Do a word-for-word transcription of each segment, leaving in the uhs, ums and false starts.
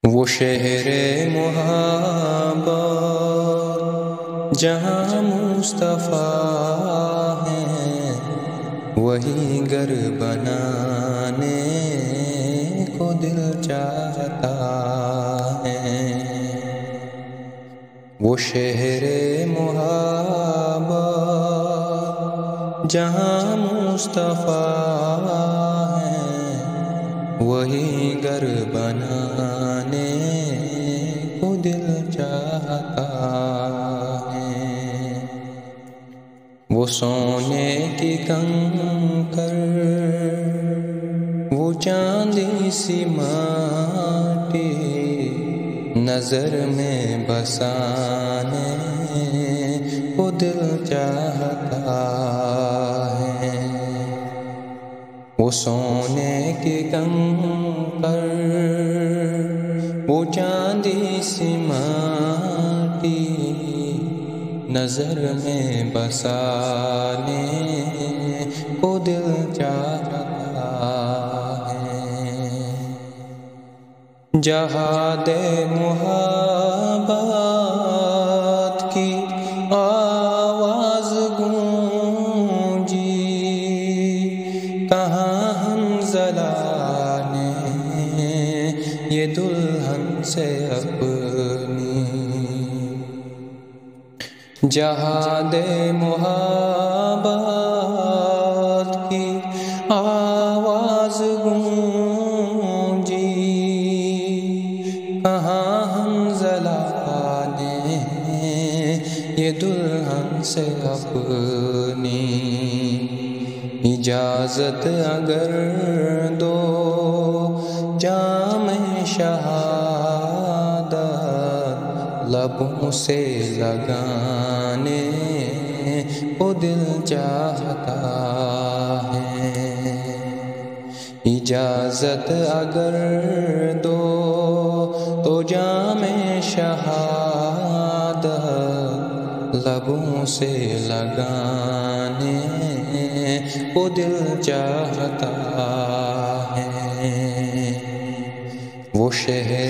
وہ شہر محبت جہاں مصطفیٰ ہیں، وہی گھر بنانے کو دل چاہتا ہے۔ وہ شہر محبت جہاں مصطفیٰ ہیں، وہی گھر بنانے کو دل چاہتا ہے۔ وہ سونے کی کنکر، وہ چاندی سی ماٹی نظر میں بسانے کو دل چاہتا ہے۔ وہ سونے کی کنکر، وہ چاندی سی ماٹی نظر میں بسانے کو دل چاہتا ہے۔ جہاد محبت کی آواز گونجی، کہاں حنظلہ نے یہ دلہن سے اپنی۔ جہاد محبت کی آواز گونجی، کہاں حنظلہ نے یہ دلہن سے اپنی۔ اجازت اگر دو جام شہادت لبوں سے لگانے کو دل چاہتا ہے۔ اجازت اگر دو تو جام شہادت لبوں سے لگانے کو دل چاہتا ہے۔ وہ شہر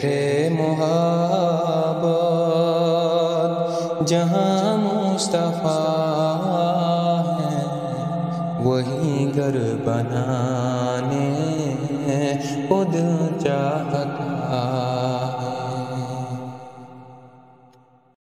محبت جہاں مصطفیٰ ہیں، وہی گھر بنانے کو دل چاہتا